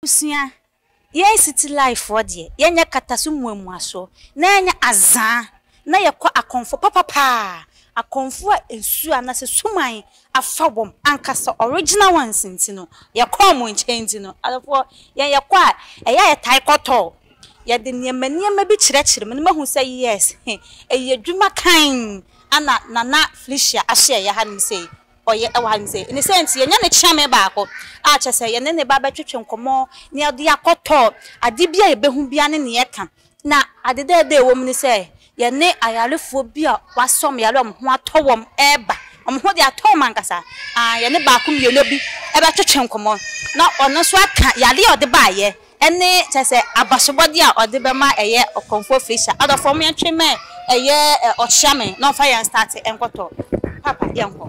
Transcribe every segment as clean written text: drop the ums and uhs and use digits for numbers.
Usia, ye city life for dear, yenya katasumwe mwaso, nanya azan, na ye kwa a Komfo papa, a Komfo ensu anase sumai, a fabom, ankasa original one sintino, ya komo in changino, alafo, ya kwa, ya taikoto, ya the near many maybe chretchem, and who say yes, ye dreamer kind, Anna, Nana, Felicia, I share ya hadn't say. Or ye a say, in a sense, ye none chame bako. Archer say, ye nene baba chicken como near the akoto, a dibia behumbian in the eka. Na, I did day woman say, ye ne ayaluphobia was some yalom, what towum eba, what they are tomangasa. Ah, ye ne bakum ye lobby, eba chicken como. Not on no swat yali or the buyer, and ne say, Abashabadia or the Bama a year or Komfo Felicia, other for me and trim a year or shaman, no fire and start and koto. Papa, young.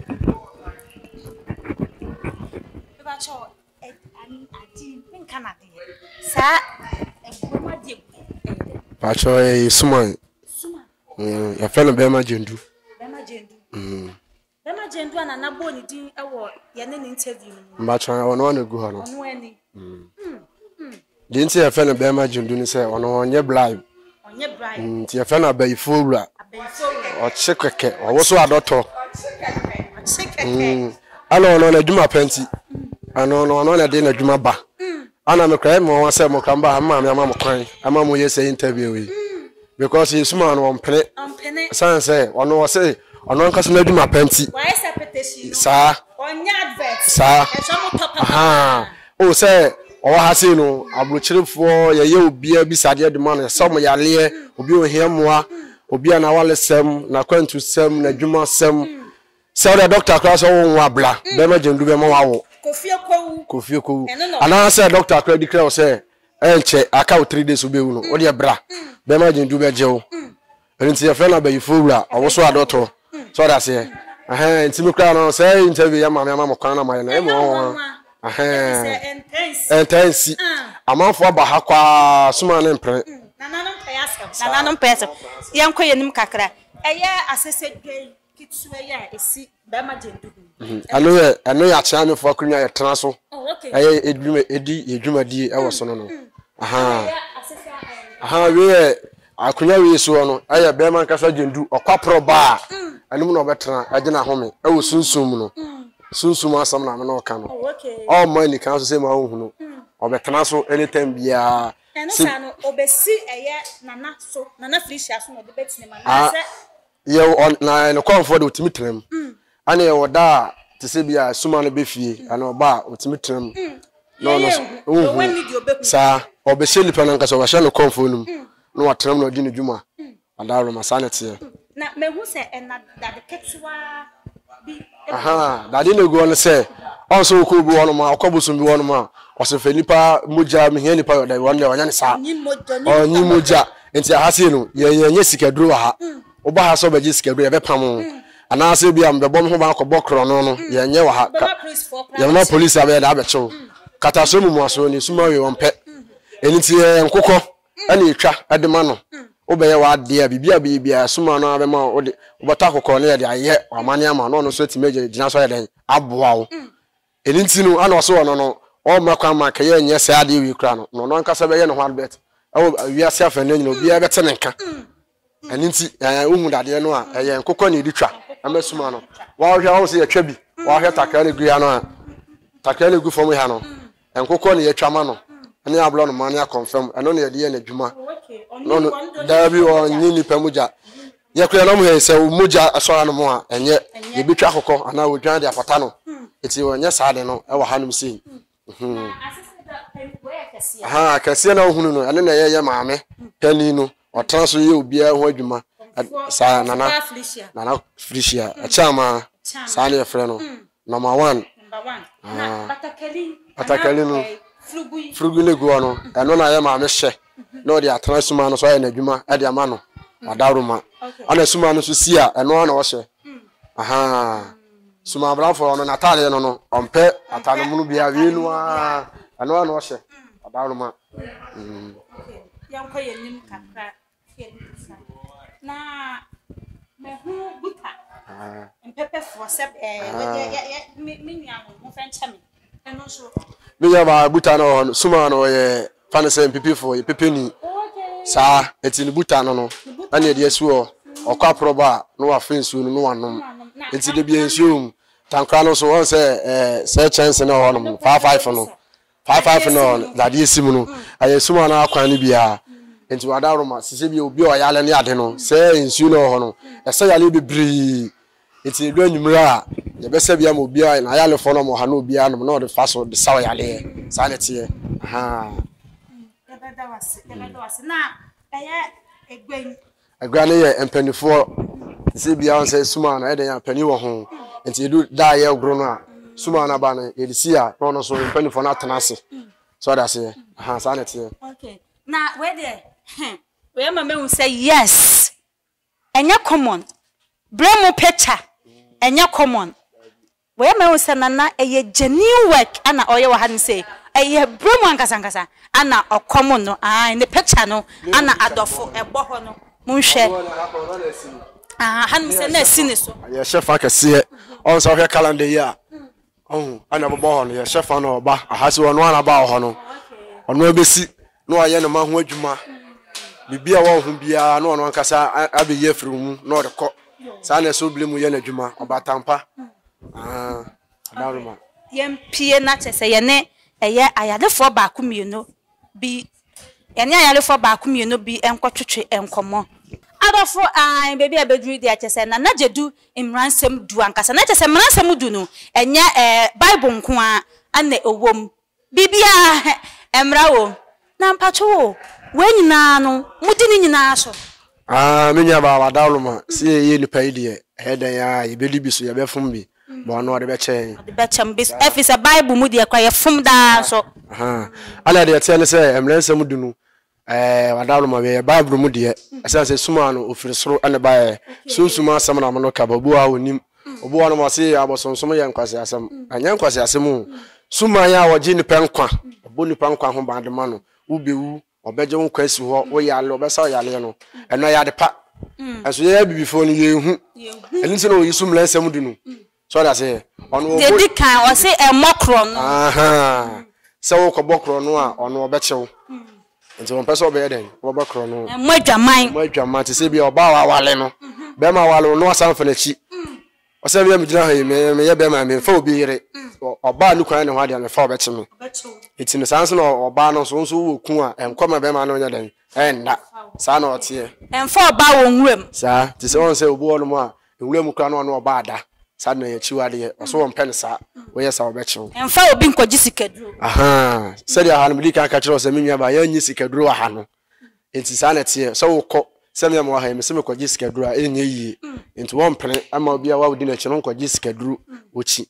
Pacho suman. Ya fela bema jendu. Bema jendu ana na boni din ewo ye ne interview. Mbacho ono na gu ha no. Ono ani. Dinti ya fela bema jendu ni se ono onye bribe. Onye bribe. Ti ya fela abayifo wura. O chekeke, o wo so adoto. Ana ono na djuma penti. Ana ono na de na djuma ba. Ana me krai mo wan se mo kamba ama me ama mo kwan. Ama mo ye say interview we. Because he suman on pene. San say ono say ono nkaso na djuma penti. Why say petition? Sa. Onya advert. Sa. Aha. O say o ha say no abrochirefo ye obi abisade de man some ya le obi ohiamoa obi ana wale sem na kwantu sem na djuma sem. So the doctor class on wabla, Bema Jendu Bema Wawo. Kofio Kowu. And I said, Doctor Credit Crow say, Enche, I count 3 days will be uno, or dear bra, Bema Jendu Bejo. And it's your friend about you fool, I was so a daughter. So that's it. I had Timocrano say, interview your mamma, Kana, my name. Intense. A month for Bahaqua, Suman and Pre. Nana Pesa, young Koyan Kakra. A year assessed gay. I know your channel for Kunya Transo. I eduma di I was no. Aha, we I couldn't so no. I a Berman Casa Jendu or Quapro bar. I know no better. I didn't home. I was soon no. Soon some no can. All money can say my own. Or Betanaso anytime be a. And no, obesi a year, Nana, so Nana Felicia, no the bets name. Ye on na no Komfo de otimitrem ana ye woda te se bia suma no befie ana oba otimitrem no when did you be sa obesheli pa na nka so wahye no Komfo num no watrem no di ne djuma adaro masanete na mehu se na that ketwa bi aha that dey no go on say also ko bi wono ma akobusun bi wono ma o se fenipa moja me hiani pa yoda won le wanya ne sa onyi moja enti ahase no ye sikaduro ha oba ha so beji sikaduro ye be pam ana ase bia mbebom ho ba akobọ kro no ye nye wa ha ye ma police abe da abecho kataso mu aso ni suma we wonpe eniti nkokọ ana etwa edema no obeye wa ade a bibia suma no abe ma ode obata akokọ ne ye de aye amane ama no so timeje gina so ye den aboa wo eniti no ana so no o makwa maka ye nye se ade wi kra no no nkasa be ye no ho adbet wi ase afane nyina obi e bete ne nka eniti uhu dade no a ye nkokọ ne editwa amesuma no wa hwa wo se ye twa bi wa hwa takra ne gu ya no a takra ne gu fom ya no nkokọ ne ye twama no ene ablo no man ya confirm eno ne ye na dwuma no da bi o nyini pamuja ye kura no mo he se muja asora no mo a enye ye bitwa akokọ ana wodwan de apata no eti onye saade no e wa hanum sei aha kase na ohunu no ene na ye maame tani no o transo ye obi a ho adwuma sa nana Felicia achama sa ne frɛ no number 1 na batakali no frugu le go no eno na ye maame hye no de atransuma no so ye na adwuma e de ama no adaruma ana suma no so si a eno na wo hye aha suma brafo no natale no ompe atale munu bia wi no a eno na wo hye adaruma yanko yenim kakra na mehu buta mpepe for sep me nua mo fenche me eno so me ya ba buta no suma no ye fan say pipi for ye pepeni sa enti ni buta no na ne de asuo okwa proba no wa fensu no wanom enti de bia nsuo tankra no so won say chance no honom 55 no 55 no da de simu no aye suma na akwan ni bia enti wada roma sise bia obi o yale ne ade no say nsuo no ho no ese yale bebri enti edu anyumra ye be se bia mo obi a na yale fo no mo ha no obi a no no de fa so de saw yale sa ne tie aha na eye agwa ne ye empanifo sise bia on say suma na e de ya pani wo ho enti edu da ye ogro no a suma na ba no ye de si a no so empanifo na tena ase so da se aha sa ne tie okay na where there we mama who say yes enya common Birem picture enya common we mama who say nana eye genuine work ana oye wa han say eye Birem ankasa ana o common no ne picture no ana adofo ebo ho no munhwe han say na sine so ye chef akase on so calendar year ana bobo ho no ye chef na oba ahase wono ana ba ho no ono ebesi no aye no ma ho adwuma bibia wo ho bia no ono ankasa abeye afiri mu no de ko sa na so blemu ye na adwuma obatampa adaruma yempie na chese ye ne eye ayadefo ba akumieno bi ene ayadefo ba akumieno bi enkotwetwe enkomo adofo baby abedru dia chese na najedu imransem du ankasa na chese imransem du no enye bible nko a ana owom bibia emrawo na mpacho wenyina no mudini nyina so menya ba wadaluma si ye nipa ide hedan ya yebeli bi so yebefum bi bo no de be chen bis efisa bible mu de kwa yefum da so ala de tele se emransem du no wadaluma be bible mu de asa suma no ofiri soro ane ba sunsuma asam na mo ka babu a onim obo no mo se abosonsom ye nkwase asam anya nkwase asem suma ya woji ni penkwa obo ni penkwa ho ba de ma no ubewu obeje won kwasi ho wo yale obesa yale no eno ya de pa aso ye bibifo ni ye hu eni se no yisum lansam du no so da se ono de dikan o se emokro no se wo ko bokro no a ono obechew nti won pese obe den wo bokro no mo te se bia oba wa wale no be ma wale no asan fa na chi o se bia mi gina ha me ye be ma me fa obi yire oba nu kwan ne ho ade me fa obeche me iti no sanse no oba no so wo ku a enkoma be ma no nya den enna sa na otie enfa oba wo nwuram sa ti se won se obo no mo a nwuram kra no oba ada sa na ya chiwade o so won pen sa wo ye sa obeche enfa obi nkoji sikaduro se dia ha no bi kan ka kire o se menwa ba ya nyi sikaduro wa ha no enti sa na tie so wo ko se me mo ha me se me koji sikaduro a enye yi enti won pen ama obi a wa wodi na chi no nkoji sikaduro ochi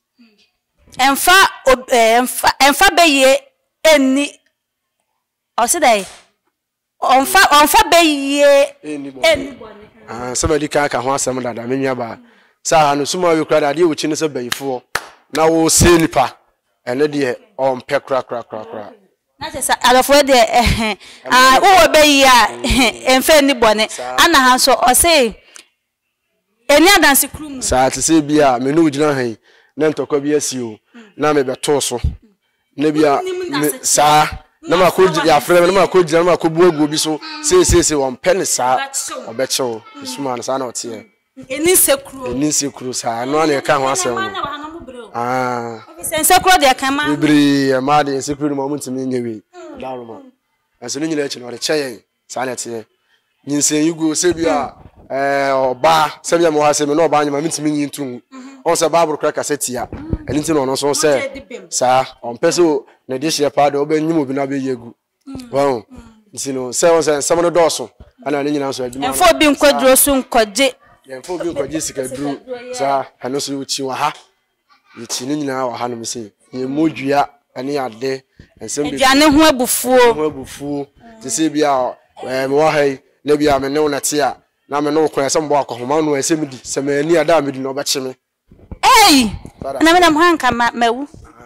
enfa beye eni o se dai onfa beye eni boni somebody ka ho asem dada menwa ba sa no suma we kra dade wuchi ne se bayifo na wo se nipa ene de on pe kra na se alofo de wo beye a enfa eni boni ana ha so o se eni adanse krum sa te se bia me no wugina han na ntokwa bi asio na me beto so na bia sa na ma ko ya frem na ma ko jina na ma ko buagu bi so se won pen sa obechew suma na sa na otie eni sekuru sa no na ka ho asem obi sekuru de kan ma bibri e ma de sekuru mo mutimi nyewe daruma aso ni nyina echi no de cheye sa na tie nyinsen yugo se bia oba se bia mo ha se me no oba nyama mutimi nyintu on se baburu kra kasetia elinti no so se sa on peso na de hye pa de obanyim obi na be yegu wow nsino se on se samo no doso ana ne nyina so aduma enfo bi nkwaduro so nkwaje enfo bi nkwaje sikaduru sa hano so uchi wa ha ichi ne nyina wa ha no se ye modua ane ade ensem bi aduane ho abufuo te se bia me wa hai na bia me ne wona te a na me no kwan se mbo akohoma no ensem di se me ani ada me di no beche me na me na mhanka mawu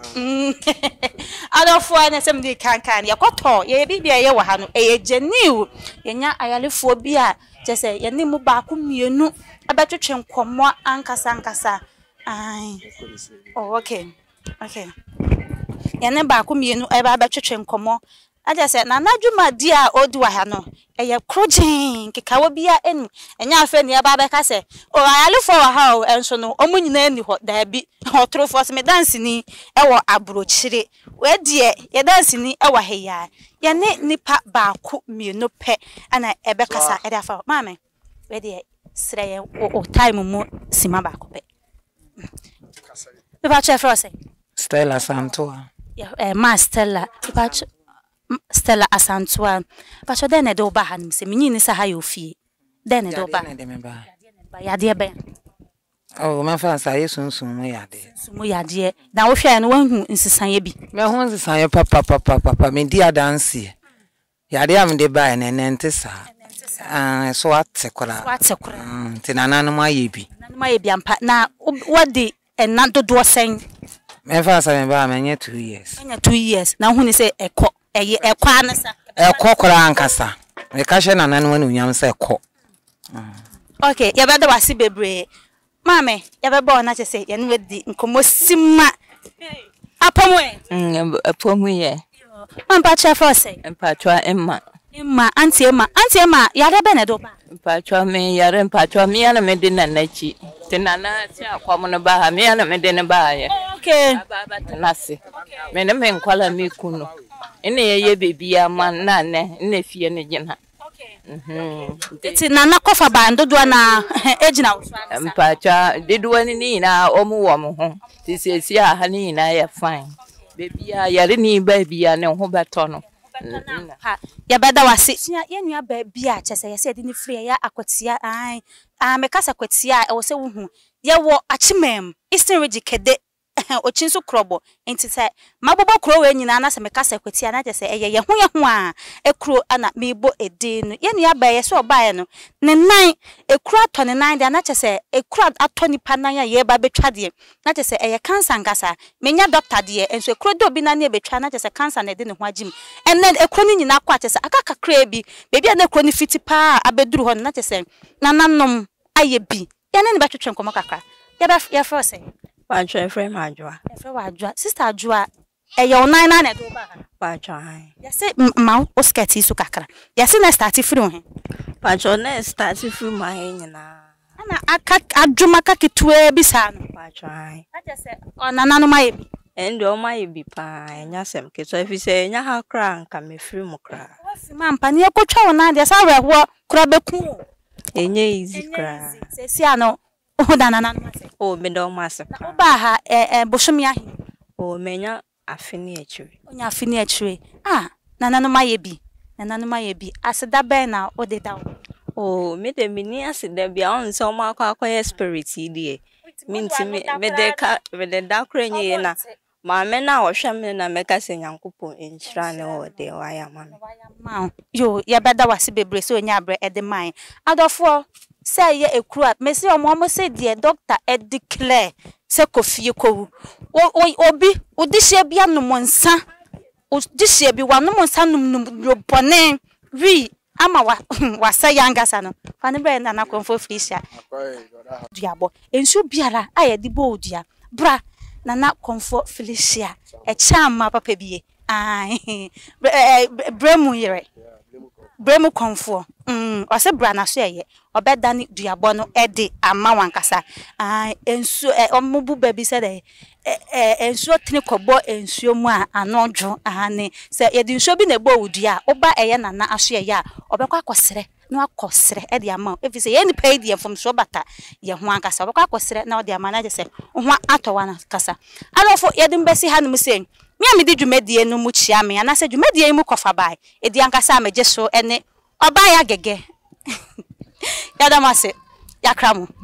adofo na sem di kankan ya koto ye bibia ye wa ha no e geniu yenya ayalefo bi a chese ye ni mu ba ku mienu abetwetwe nkomo ankasa ai okay yene ba ko mienu e ba twetwe nkomo aja se na nadwuma di a odi wa ha no eye krojen kekawo bia enu enya afa ni ba ba ka se o ayalefo wa ha o enso no omunyina ani ho da bi otrofo se me dance ni e wo abrochire we die ye dance ni e wa heya ye ne nipa ba ko mienu pe ana ebe kasa e da fa mame we die sre o time mu sima ba ko pe be ba chefro se Stella Santua. Yeah, ma Stella. Stella Asantua. But you then do bahan, say, Mini Sahayo fee. Then do bahan. Ya dear Ben. Oh, my fancy, I soon we are there. We are dear. Now, if you are one who is society. My home is a papa, me dear Dancy. Ya dear, me buy an entesa. So what's a color? What's a color? Tinana, my yebi. My yampa. Now, what the and not do a saying. My father and by 2 years. 2 years. Now, when you say a cock, a quanasa, a cock or ancassa. A cashier and then when you say cock. Okay, you better was see baby. Mammy, you ever born as I say, and with the Comosima. Upon me, I'm Pacha for say, and Patra Emma. Auntie Emma, Yada Benedoba. Patra me, Yaren Patra me, and a medina nechi. Tenana, common about me, and a medina buyer. Okay, Nasi. Men a men call me Kuno. In a year baby, a man, none, in a fear and a it's in Nana Coffer band, do one age and Patra did one in our own woman. This is ya, honey, and I are fine. Baby, Yarini, baby, and no Hobertono. Ya better was it. Ya baby, as I said in the free, ya aquatia. I make us aquatia, or so who ya wo a chimem, Eastern Regicade. Ochinso krobo enti se mabobo kro we nyina na se mekasa kwati ana je se eye ho a ekro ana mebo ede no ye nua ba ye so obae no ne nan ekro ato ne nan de ana je se ekro ato nipa nan ya ye ba betwa de na je se eye cancer ngasa menya doctor de enso ekro de obi na ne betwa na je se cancer na de ne ho agim enen ekro ni nyina kwa je se akaka kra bi bebi na ekro ni fiti pa abeduru ho na je se nananom aye bi ye ne betwetwe nkomo kakra ya fro se Pacha frame Ajua. Sister Ajua, a your 9 at Pacha. Yes, Mount or sketty so cacra. Yes, I started through him. Pacha nest started through my hand. I cut a drumacaki to a bisan. Pacha. I just said, on an anomaly. And all my be pine, yasem, so if you say, Yaha crank, come me free mo cry. Mam, Pania Cocho, and I saw what crabbe. Easy cry. Siano. Oh, Meadow Master. Baha, Boshemia. Oh, Mena, a finiture. Onya finiture. Ah, Nana my be. Nana my be. I said that bear now, or the down. Oh, made a minias there beyond so much spirit, dear. Mean to me, with the dark rain. My men now are shaman and make us a young couple in Shrine or the wire man. You, ya better was a baby so in your bread at the mine. Out of 4. Say ye a crap, Messi or Mamma said, dear doctor, Ed declare, Secofico. Obi, would this year be a no one son? Would this year be one no one son, no bonnet? Re, Ama was a younger son. Fanny Brand and a Komfo Felicia. Diabo, and so biara, I had the bodia. Bra, Nana Komfo Felicia, a charm, my papa be. Aye, Birem. Birem Komfo. Ose brana so ye obeda ni duabo no ede ama wankasa ensu omubu baby said ensu tini kobo ensu mu a anodwo ne se ye di nso bi na ebo wudua oba eye nana aso ye a obekwa akosere no akosere ede ama efi se ye ni pay die from so bata ye ho ankasa obekwa akosere na ode ama na je se ho atowa na kasa alofo ye di mbesi ha no se mi amedi dwumadie no mu chia me ana se dwumadie mu kofa bai edi ankasa ameje so ene Obaya gege. Yadamase. Yakramu.